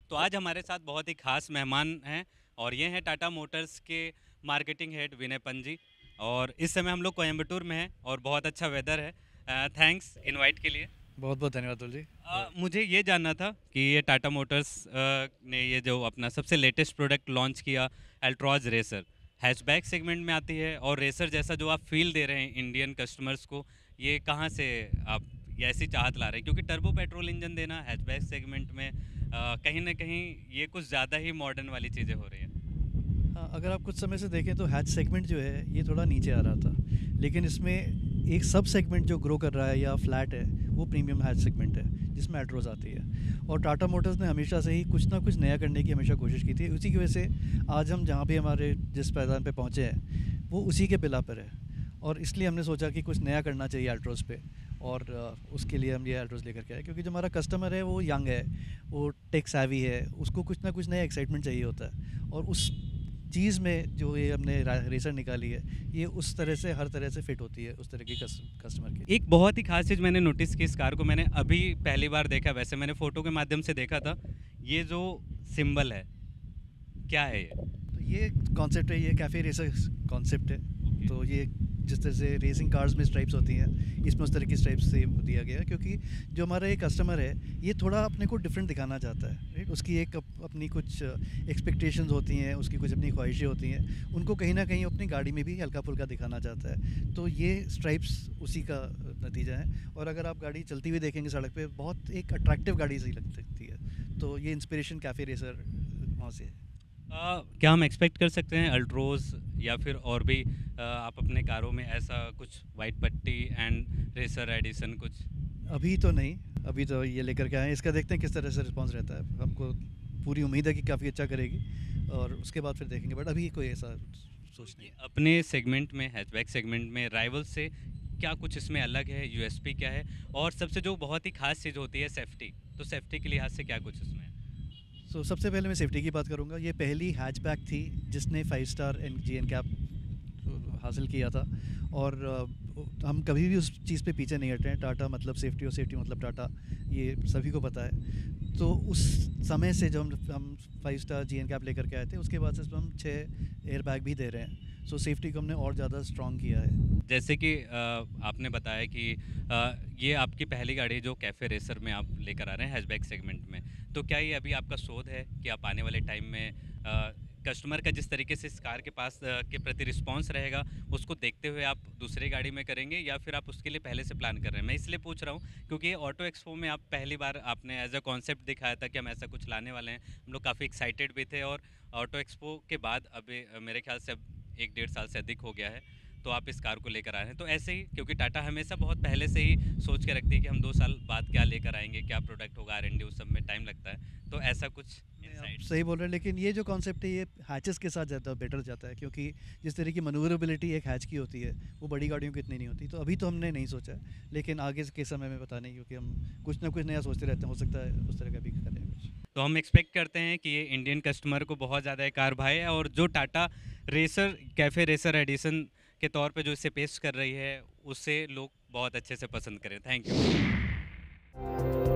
तो आज हमारे साथ बहुत ही खास मेहमान हैं और ये हैं टाटा मोटर्स के मार्केटिंग हेड विनय पंत जी। और इस समय हम लोग कोयम्बटूर में हैं और बहुत अच्छा वेदर है। थैंक्स इनवाइट के लिए। बहुत बहुत धन्यवाद अतुल जी। मुझे ये जानना था कि ये टाटा मोटर्स ने ये जो अपना सबसे लेटेस्ट प्रोडक्ट लॉन्च किया, अल्ट्रॉज रेसर, हैचबैक सेगमेंट में आती है और रेसर जैसा जो आप फील दे रहे हैं इंडियन कस्टमर्स को, ये कहाँ से आप ये ऐसी चाहत ला रहे हैं? क्योंकि टर्बो पेट्रोल इंजन देना हैचबैक सेगमेंट में कहीं ना कहीं ये कुछ ज़्यादा ही मॉडर्न वाली चीज़ें हो रही हैं। हाँ, अगर आप कुछ समय से देखें तो हैच सेगमेंट जो है ये थोड़ा नीचे आ रहा था, लेकिन इसमें एक सब सेगमेंट जो ग्रो कर रहा है या फ्लैट है वो प्रीमियम हैच सेगमेंट है जिसमें एट्रोज आती है। और टाटा मोटर्स ने हमेशा से ही कुछ ना कुछ नया करने की हमेशा कोशिश की थी। उसी की वजह से आज हम जहाँ भी हमारे जिस पैदान पे पहुँचे हैं वो उसी के बिला पर है। और इसलिए हमने सोचा कि कुछ नया करना चाहिए अल्ट्रोज पे। और उसके लिए हम ये अल्ट्रोज लेकर के आए, क्योंकि जो हमारा कस्टमर है वो यंग है, वो टेक savvy है, उसको कुछ ना कुछ नया एक्साइटमेंट चाहिए होता है। और उस चीज़ में जो ये हमने रेसर निकाली है, ये उस तरह से हर तरह से फिट होती है उस तरह की कस्टमर की। एक बहुत ही खास चीज़ मैंने नोटिस की इस कार को, मैंने अभी पहली बार देखा, वैसे मैंने फ़ोटो के माध्यम से देखा था। ये जो सिंबल है, क्या है ये? तो ये कॉन्सेप्ट है, ये कैफ़े रेसर कॉन्सेप्ट है। ओके। तो ये जिस तरह से रेसिंग कार्स में स्ट्राइप्स होती हैं, इसमें उस तरह की स्ट्राइप्स से दिया गया है, क्योंकि जो हमारा ये कस्टमर है ये थोड़ा अपने को डिफरेंट दिखाना चाहता है, राइट। उसकी एक अपनी कुछ एक्सपेक्टेशंस होती हैं, उसकी कुछ अपनी ख्वाहिशें होती हैं, उनको कहीं ना कहीं अपनी गाड़ी में भी हल्का फुल्का दिखाना चाहता है। तो ये स्ट्राइप्स उसी का नतीजा है। और अगर आप गाड़ी चलती हुई देखेंगे सड़क पे, बहुत एक अट्रैक्टिव गाड़ी सी लग सकती है। तो ये इंस्पिरेशन कैफ़े रेसर वहाँ से है। क्या हम एक्सपेक्ट कर सकते हैं अल्ट्रोज या फिर और भी आप अपने कारों में ऐसा कुछ वाइट पट्टी एंड रेसर एडिशन कुछ? अभी तो नहीं, अभी तो ये लेकर के आए हैं, इसका देखते हैं किस तरह से रिस्पॉन्स रहता है। हमको पूरी उम्मीद है कि काफ़ी अच्छा करेगी, और उसके बाद फिर देखेंगे, बट अभी कोई ऐसा सोच नहीं क्योंकि है। अपने सेगमेंट में, हैचबैक सेगमेंट में राइवल से क्या कुछ इसमें अलग है, यूएसपी क्या है? और सबसे जो बहुत ही खास चीज़ होती है सेफ्टी, तो सेफ्टी के लिहाज से क्या कुछ इसमें है? सबसे पहले मैं सेफ्टी की बात करूँगा। ये पहली हैचबैक थी जिसने 5 स्टार जी एन कैप हासिल किया था। और हम कभी भी उस चीज़ पे पीछे नहीं हटे हैं। टाटा मतलब सेफ्टी और सेफ्टी मतलब टाटा, ये सभी को पता है। तो उस समय से जब हम 5 स्टार जी एन कैप लेकर के आए थे, उसके बाद से हम 6 एयर बैग भी दे रहे हैं। सेफ्टी को हमने और ज़्यादा स्ट्रॉन्ग किया है। जैसे कि आपने बताया कि ये आपकी पहली गाड़ी जो कैफ़े रेसर में आप लेकर आ रहे हैं हैचबैक सेगमेंट में, तो क्या ये अभी आपका शोध है कि आप आने वाले टाइम में कस्टमर का जिस तरीके से इस कार के पास के प्रति रिस्पॉन्स रहेगा, उसको देखते हुए आप दूसरी गाड़ी में करेंगे या फिर आप उसके लिए पहले से प्लान कर रहे हैं? मैं इसलिए पूछ रहा हूँ क्योंकि ऑटो एक्सपो में आप पहली बार आपने एज अ कॉन्सेप्ट दिखाया था कि हम ऐसा कुछ लाने वाले हैं। हम लोग काफ़ी एक्साइटेड भी थे और ऑटो एक्सपो के बाद अभी मेरे ख्याल से अब 1 डेढ़ साल से अधिक हो गया है, तो आप इस कार को लेकर आ रहे हैं। तो ऐसे ही, क्योंकि टाटा हमेशा बहुत पहले से ही सोच के रखती है कि हम 2 साल बाद क्या लेकर आएंगे, क्या प्रोडक्ट होगा, R&D उस सब में टाइम लगता है, तो ऐसा कुछ नहीं, आप इनसाइट्स? सही बोल रहे हैं, लेकिन ये जो कॉन्सेप्ट है ये हैचेस के साथ ज़्यादा बेटर जाता है, क्योंकि जिस तरह की मनूवरेबिलिटी एक हैच की होती है वो बड़ी गाड़ियों की इतनी नहीं होती। तो अभी तो हमने नहीं सोचा है, लेकिन आगे के समय में पता नहीं, क्योंकि हम कुछ ना कुछ नया सोचते रहते हैं। हो सकता है उस तरह का भी करें कुछ। तो हम एक्सपेक्ट करते हैं कि ये इंडियन कस्टमर को बहुत ज़्यादा एक कार भाए, और जो Tata racer cafe racer edition के तौर पे जो इसे पेश कर रही है, उसे लोग बहुत अच्छे से पसंद करें। Thank you.